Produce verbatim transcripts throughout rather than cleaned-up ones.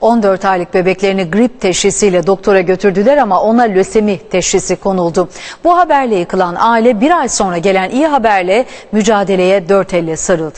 on dört aylık bebeklerini grip teşhisiyle doktora götürdüler ama ona lösemi teşhisi konuldu. Bu haberle yıkılan aile bir ay sonra gelen iyi haberle mücadeleye dört elle sarıldı.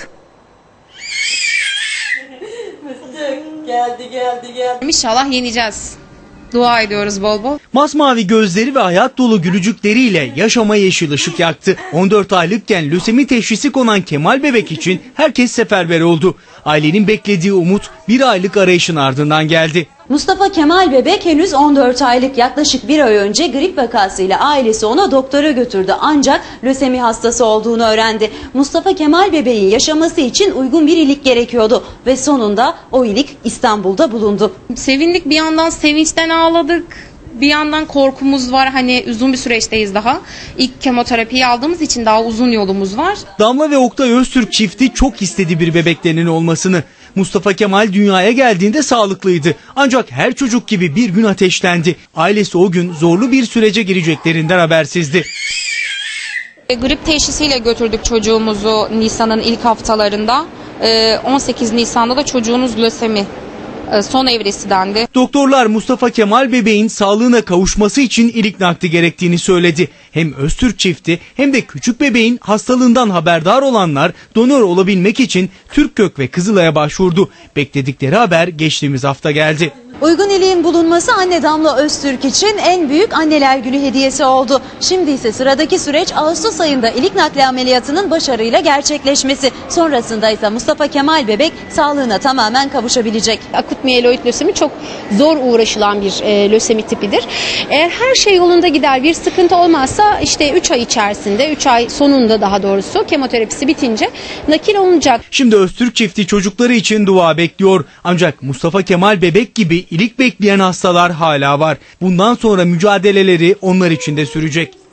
Geldi geldi geldi. İnşallah yeneceğiz. Dua ediyoruz bol bol. Masmavi gözleri ve hayat dolu gülücükleriyle yaşama yeşil ışık yaktı. on dört aylıkken lösemi teşhisi konan Kemal bebek için herkes seferber oldu. Ailenin beklediği umut bir aylık arayışın ardından geldi. Mustafa Kemal bebek henüz on dört aylık, yaklaşık bir ay önce grip vakasıyla ailesi ona doktora götürdü ancak lösemi hastası olduğunu öğrendi. Mustafa Kemal bebeğin yaşaması için uygun bir ilik gerekiyordu ve sonunda o ilik İstanbul'da bulundu. Sevindik, bir yandan sevinçten ağladık. Bir yandan korkumuz var, hani uzun bir süreçteyiz daha. İlk kemoterapiyi aldığımız için daha uzun yolumuz var. Damla ve Oktay Öztürk çifti çok istedi bir bebeklerinin olmasını. Mustafa Kemal dünyaya geldiğinde sağlıklıydı. Ancak her çocuk gibi bir gün ateşlendi. Ailesi o gün zorlu bir sürece gireceklerinden habersizdi. Grip teşhisiyle götürdük çocuğumuzu Nisan'ın ilk haftalarında. on sekiz Nisan'da da çocuğunuz lösemi son evresi dendi. Doktorlar Mustafa Kemal bebeğin sağlığına kavuşması için ilik nakli gerektiğini söyledi. Hem Öztürk çifti hem de küçük bebeğin hastalığından haberdar olanlar donör olabilmek için Türkkök ve Kızılay'a başvurdu. Bekledikleri haber geçtiğimiz hafta geldi. Uygun iliğin bulunması anne Damla Öztürk için en büyük anneler günü hediyesi oldu. Şimdi ise sıradaki süreç Ağustos ayında ilik nakli ameliyatının başarıyla gerçekleşmesi. Sonrasında ise Mustafa Kemal bebek sağlığına tamamen kavuşabilecek. Akut miyeloid lösemi çok zor uğraşılan bir e, lösemi tipidir. Eğer her şey yolunda gider, bir sıkıntı olmazsa işte üç ay içerisinde, üç ay sonunda daha doğrusu kemoterapisi bitince nakil olunacak. Şimdi Öztürk çifti çocukları için dua bekliyor. Ancak Mustafa Kemal bebek gibi ilik bekleyen hastalar hala var. Bundan sonra mücadeleleri onlar için de sürecek.